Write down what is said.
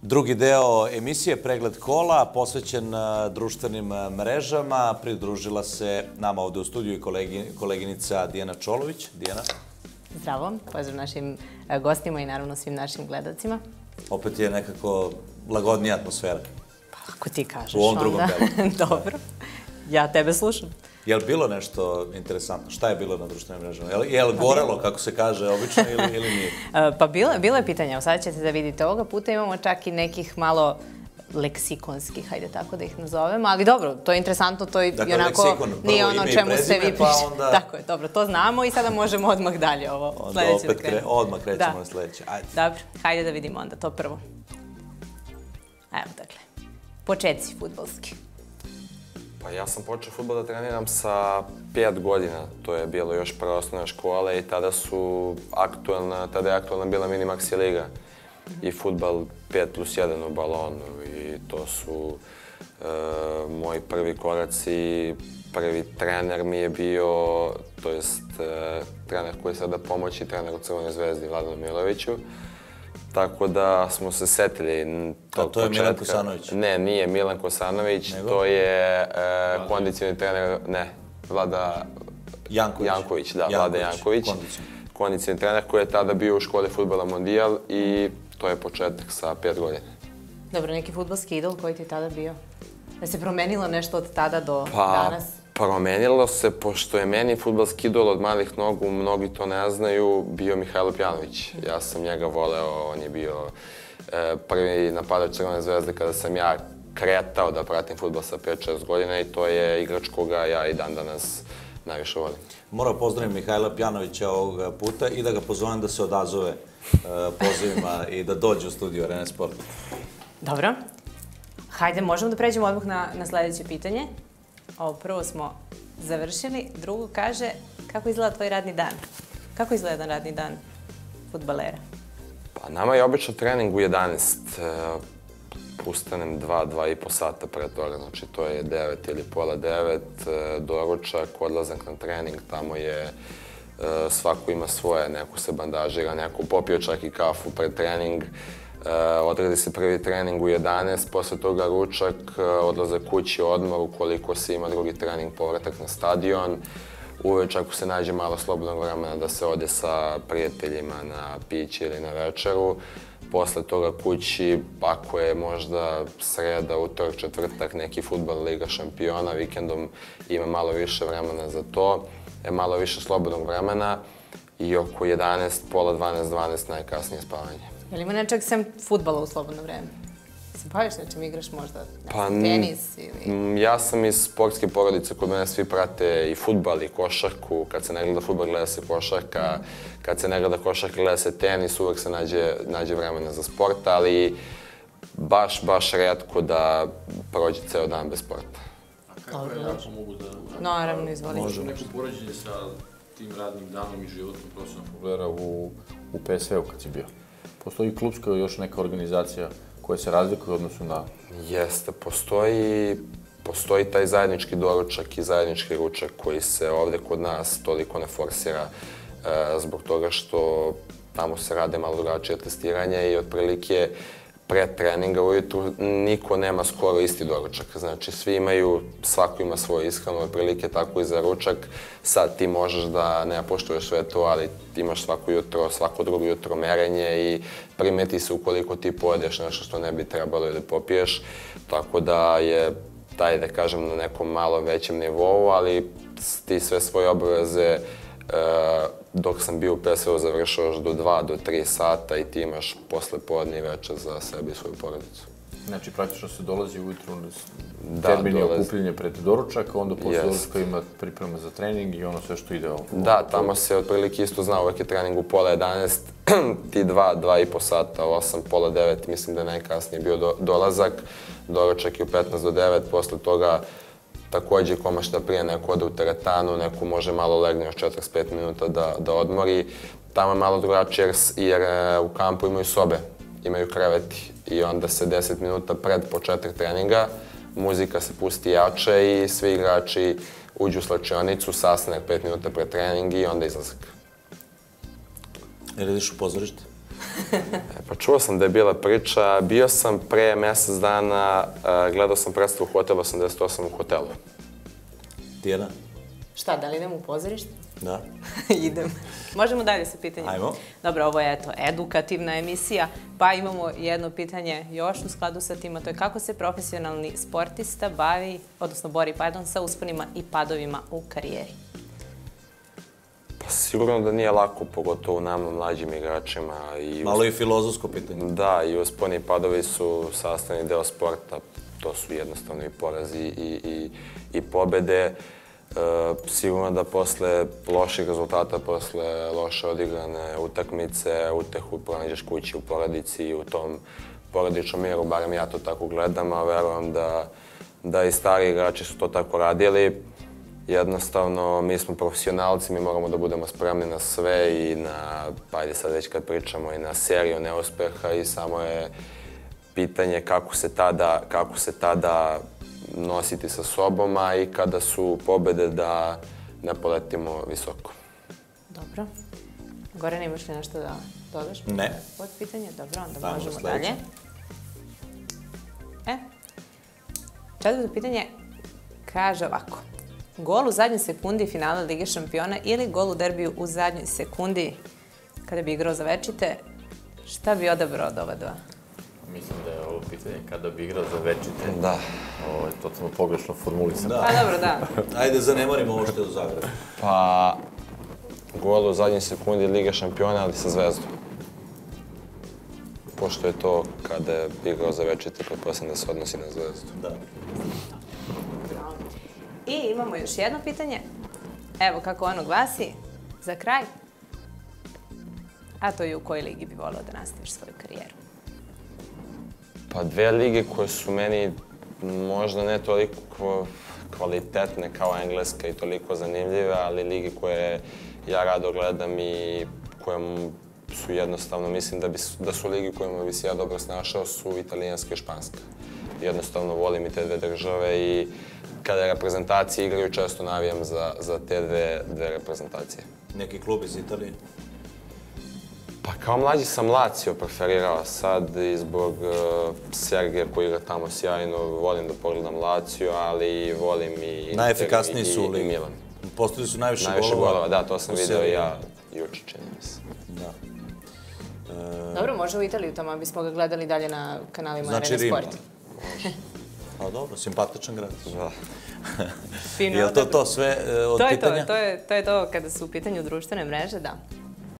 Drugi deo emisije, pregled kola, posvećen društvenim mrežama. Pridružila se nama ovde u studiju i koleginica Dijana Čolović. Dijana. Zdravo, pozdrav našim gostima i naravno svim našim gledalcima. Opet je nekako lagodnija atmosfera. Pa ako ti kažeš u ovom drugom delu. Dobro, ja tebe slušam. Je li bilo nešto interesantno? Šta je bilo na društvenim mrežama? Je li gorelo, kako se kaže, obično ili nije? Pa bilo je pitanja, evo sad ćete da vidite. Ovoga puta imamo čak i nekih malo leksikonskih, hajde tako da ih nazovemo, ali dobro, to je interesantno, to je onako nije ono čemu se vi piše. Tako je, dobro, to znamo i sada možemo odmah dalje ovo sledeće da krenemo. Odmah krećemo na sledeće, ajde. Dobro, hajde da vidimo onda to prvo. Evo, dakle, početci fudbalski. Pa ja sam počeo fudbal da treniram sa 5 godina, to je bilo još prva osnovna škola i tada je aktualna bila Minimax liga i fudbal 5+1 u balonu i to su moji prvi koraci. Prvi trener mi je bio, to jest trener koji je sada pomoćni trener u Crvenoj zvezdi, Vladanu Miloviću. Tako da smo se setili tog početka. A to je Milan Kosanović? Ne, nije Milan Kosanović, to je kondicioni trener, Vlada Janković. Da, Vlada Janković. Kondicioni trener koji je tada bio u školi fudbala Mondijal i to je početak sa 5 godina. Dobro, neki fudbalski idol koji ti je tada bio? Da se promenilo nešto od tada do danas? Promenilo se, pošto je meni fudbalski idol od malih nogu, mnogi to ne znaju, bio Mihajlo Pjanović. Ja sam njega voleo, on je bio prvi napadač Crvene zvezde kada sam ja kretao da pratim fudbal sa 5-6 godina i to je igrač koga ja i dan danas najviše volim. Moram pozdraviti Mihajla Pjanovića ovog puta i da ga pozovem da se odazove pozivima i da dođe u studiju Arene Sporta. Dobro. Hajde, možemo da pređemo odmah na sledeće pitanje. Ovo prvo smo završili. Drugo kaže, kako izgleda tvoj radni dan? Kako izgleda radni dan fudbalera? Pa nama je obično trening u 11. Ustanem 2,5 sata pre toga, znači to je 9 ili pola 9, doručak, odlazak na trening, tamo je svako ima svoje, neko se bandažira, neko popio čak i kafu pred trening, odradi se prvi trening u 11, posle toga ručak, odlazak kući, odmor, ukoliko se ima drugi trening, povratak na stadion, uveč ako se nađe malo slobodnog vremena da se ode sa prijateljima na piće ili na večeru, posle toga kući, ako je možda sreda, utorak, četvrtak, neki fudbal, Liga šampiona, vikendom ima malo više vremena za to, malo više slobodnog vremena i oko 11, pola 12 najkasnije spavanje. Je li ima nečeg sem fudbala u slobodno vreme? Se baviš nečem, igraš možda tenis ili... Ja sam iz sportske porodice, kod mene svi prate i fudbal i košarku. Kad se ne gleda fudbal, gleda se košarka. Kad se ne gleda košarka, gleda se tenis. Uvek se nađe vremena za sport, ali baš retko da prođe ceo dan bez sporta. A kako je, ako mogu da... Naravno, izvolite. Možemo neko poređenje sa tim radnim danom i životom profesionalnog fudbalera u PSV-u kad si bio? Postoji klubska još neka organizacija koja se razlikuje u odnosu na... Jeste, postoji taj zajednički doručak i zajednički ručak koji se ovde kod nas toliko ne forsira zbog toga što tamo se rade malo drugačije testiranja i otprilike pre treninga ujutru niko nema skoro isti doručak. Znači, svako ima svoju ishranu, otprilike tako i za ručak. Sad ti možeš da ne poštuješ sve to, ali imaš svako drugo jutro merenje i primeti se ukoliko ti pojedeš nešto što ne bi trebalo ili popiješ. Tako da je taj, da kažem, na nekom malo većem nivou, ali ti sve svoje obaveze dok sam bio u PSV-u završao još do 2 do 3 sata i ti imaš posle podne i večer za sebe i svoju porodicu. Znači, praktično se dolazi ujutru termin je okupljenje pred doručak, onda posle doručka ima priprema za trening i ono sve što ide ovo. Da, tamo se otprilike isto zna, uvek je trening u pola 11, ti 2,5 sata, 8, pola 9, mislim da je najkasnije bio dolazak, doručak je u 15 do 9, posle toga takođe ko mašta prije, neko ode u teretanu, neko može malo legne još 45 minuta da odmori. Tamo je malo drugačije jer u kampu imaju sobe, imaju kreveti i onda se 10 minuta pred početak treninga muzika se pusti jače i svi igrači uđu u slačionicu, sastanak 5 minuta pred trening i onda izlazak. Jel ideš u pozorište? Pa čuo sam da je bila priča. Bio sam pre mjesec dana, gledao sam predstavu Hotel 88 u hotelu. Tijena? Šta, da li idem u pozorište? Da. Idem. Možemo dalje sa pitanjem? Ajmo. Dobro, ovo je edukativna emisija, pa imamo jedno pitanje još u skladu sa tim, a to je kako se profesionalni sportista bori sa usponima i padovima u karijeri? Pa sigurno da nije lako, pogotovo nama mlađim igračima. Malo i filozofsko pitanje. Da, i usponi i padovi su sastavni deo sporta. To su jednostavno i porazi i pobede. Sigurno da posle loših rezultata, posle loše odigrane utakmice, utehu pronađeš kući u porodici i u tom porodičnom miru, barem ja to tako gledam, a verujem da i stari igrači su to tako radili. Jednostavno, mi smo profesionalci, mi moramo da budemo spremni na sve i na, ajde sad već kad pričamo, i na seriju neuspeha i samo je pitanje kako se tada nositi sa sobom, a i kada su pobede da ne poletimo visoko. Dobro. Goran, imaš li nešto da dodaš? Ne. Od pitanja? Dobro, onda možemo dalje. Četvrto pitanje kaže ovako. Gol u zadnjoj sekundi finala Lige šampiona ili gol u derbiju u zadnjoj sekundi kada bi igrao za večite, šta bi odabrao od ova dva? Mislim da je ovo pitanje kada bi igrao za večite. Da. Ovo je totalno pogrešno formulisano. Pa dobro, da. Ajde, zanemarimo ovo što je u Zagrebu. Pa, gol u zadnjoj sekundi Lige šampiona, ali sa Zvezdom. Pošto je to kada je igrao za večite, pretpostavljam da se odnosi na Zvezdu. Da. I imamo još jedno pitanje. Evo kako ono glasi. Za kraj. A to je u kojoj ligi bi volio da nastaviš svoju karijeru? Pa dve lige koje su meni možda ne toliko kvalitetne kao engleska i toliko zanimljive, ali lige koje ja rado gledam i koje su jednostavno, mislim da su ligi u kojima bi se ja dobro snašao, su italijanska i španska. Jednostavno volim i te dve države i kada reprezentacije igraju, često navijam za te dve reprezentacije. Neki klub iz Italije? Pa kao mlađi sam Lazio preferirao, sad i zbog Sergeja koji igra tamo sjajno, volim da pogledam Lazio, ali volim i Inter najefikasniji su u ligi. Milan. Postigli su najviše golova. Da, to sam vidio i ja juče, čini mi se. Da. Dobro, može u Italiju, tamo bismo ga gledali dalje na kanalima Arena Sport. Znači Rim. A dobro, simpatičan grad. Da. Fino, je li to sve od pitanja? To je to kada su u pitanju društvene mreže, da.